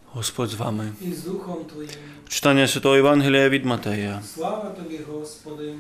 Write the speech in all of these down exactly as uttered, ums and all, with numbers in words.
Господь з вами. І з Духом Твоїм. Читання Святого Євангелія від Матея. Слава Тобі, Господи.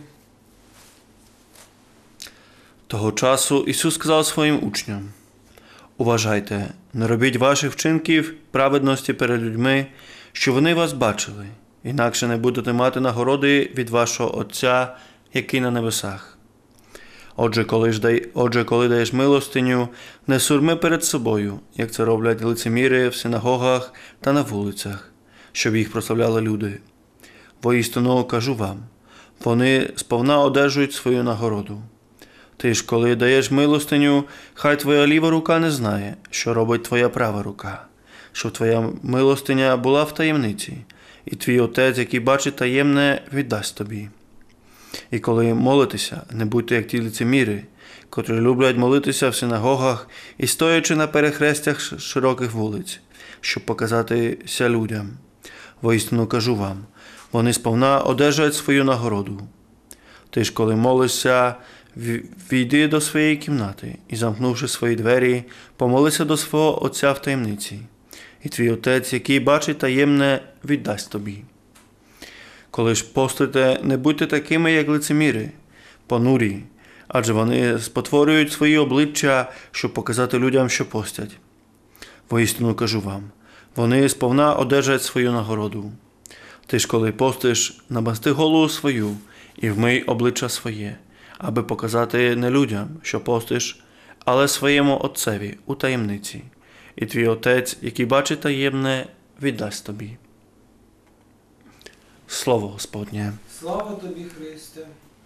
Того часу Ісус сказав своїм учням: «Уважайте, не робіть ваших вчинків праведності перед людьми, що вони вас бачили, інакше не будете мати нагороди від вашого Отця, який на небесах. Отже, коли, ж дай... Отже, коли даєш милостиню, не сурми перед собою, як це роблять лицеміри в синагогах та на вулицях, щоб їх прославляли люди. Воістину кажу вам, вони сповна одержують свою нагороду. Ти ж, коли даєш милостиню, хай твоя ліва рука не знає, що робить твоя права рука, щоб твоя милостиня була в таємниці, і твій Отець, який бачить таємне, віддасть тобі. І коли молитеся, не будьте як ті лицеміри, котрі люблять молитися в синагогах і стоячи на перехрестях широких вулиць, щоб показатися людям. Воістину кажу вам, вони сповна одержать свою нагороду. Ти ж, коли молишся, війди до своєї кімнати і, замкнувши свої двері, помолися до свого Отця в таємниці, і твій Отець, який бачить таємне, віддасть тобі. Коли ж постите, не будьте такими, як лицеміри, понурі, адже вони спотворюють свої обличчя, щоб показати людям, що постять. Воістину кажу вам, вони сповна одержать свою нагороду. Ти ж, коли постиш, намасти голову свою і вмий обличчя своє, аби показати не людям, що постиш, але своєму Отцеві у таємниці, і твій Отець, який бачить таємне, віддасть тобі. Слово Господнє. Слава Тобі, Христе.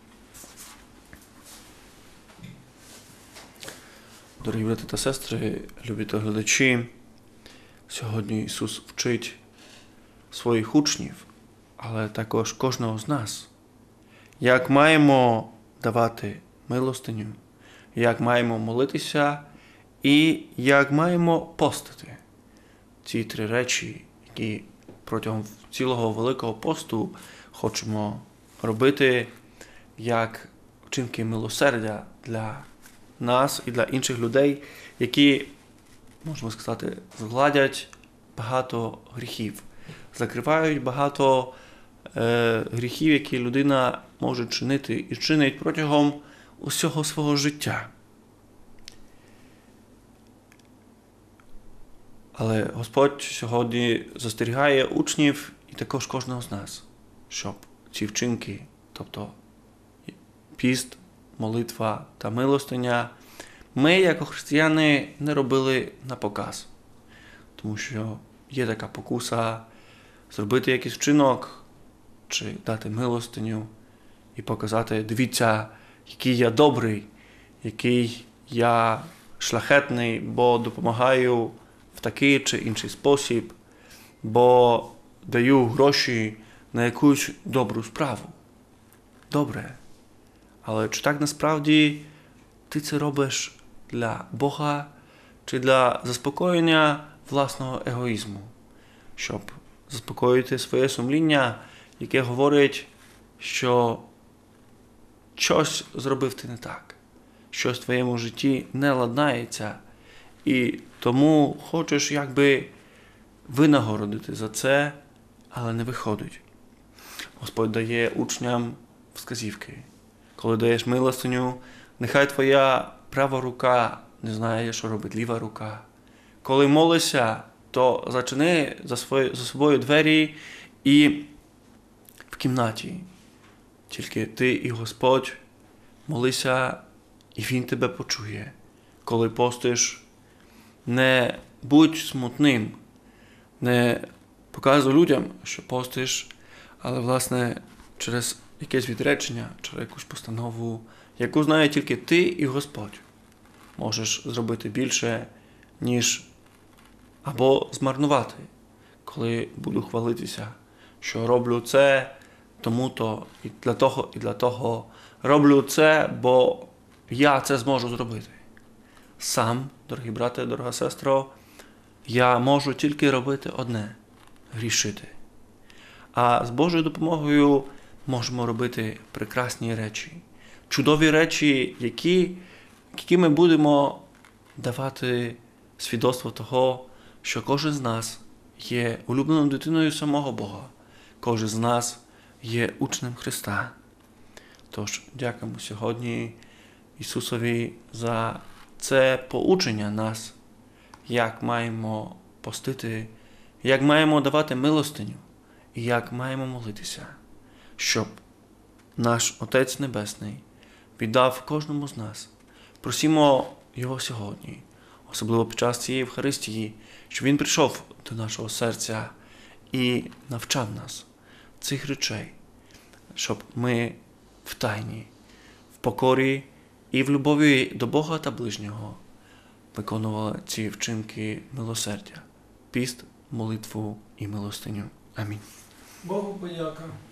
Дорогі брати та сестри, любі глядачі, сьогодні Ісус вчить своїх учнів, але також кожного з нас, як маємо давати милостиню, як маємо молитися і як маємо постити. Ці три речі, які протягом цілого Великого посту хочемо робити як вчинки милосердя для нас і для інших людей, які, можна сказати, згладять багато гріхів, закривають багато е, гріхів, які людина може чинити і чинить протягом усього свого життя. Але Господь сьогодні застерігає учнів і також кожного з нас, щоб ці вчинки, тобто піст, молитва та милостиня, ми, як християни, не робили на показ. Тому що є така покуса зробити якийсь вчинок, чи дати милостиню і показати: дивіться, який я добрий, який я шляхетний, бо допомагаю в такий чи інший спосіб, бо даю гроші на якусь добру справу. Добре. Але чи так насправді ти це робиш для Бога чи для заспокоєння власного егоїзму? Щоб заспокоїти своє сумління, яке говорить, що щось зробив ти не так, щось в твоєму житті не ладнається, і тому хочеш якби винагородити за це, але не виходить. Господь дає учням вказівки. Коли даєш милостиню, нехай твоя права рука не знає, що робить ліва рука. Коли молишся, то зачини за, свої, за собою двері і в кімнаті. Тільки ти і Господь молися, і Він тебе почує. Коли постиш, не будь смутним, не показуй людям, що постиш, але, власне, через якесь відречення, через якусь постанову, яку знає тільки ти і Господь, можеш зробити більше, ніж або змарнувати, коли буду хвалитися, що роблю це тому-то і для того, і для того. Роблю це, бо я це зможу зробити. Сам, дорогі брате, дорога сестро, я можу тільки робити одне – грішити. А з Божою допомогою можемо робити прекрасні речі, чудові речі, які, які ми будемо давати свідоцтво того, що кожен з нас є улюбленою дитиною самого Бога. Кожен з нас є учнем Христа. Тож, дякуємо сьогодні Ісусові за це поучення нас, як маємо постити, як маємо давати милостиню і як маємо молитися, щоб наш Отець Небесний віддав кожному з нас. Просімо Його сьогодні, особливо під час цієї Євхаристії, щоб Він прийшов до нашого серця і навчав нас цих речей, щоб ми в тайні, в покорі і в любові до Бога та ближнього виконували ці вчинки милосердя, піст, молитву і милостиню. Амінь. Богу подяка.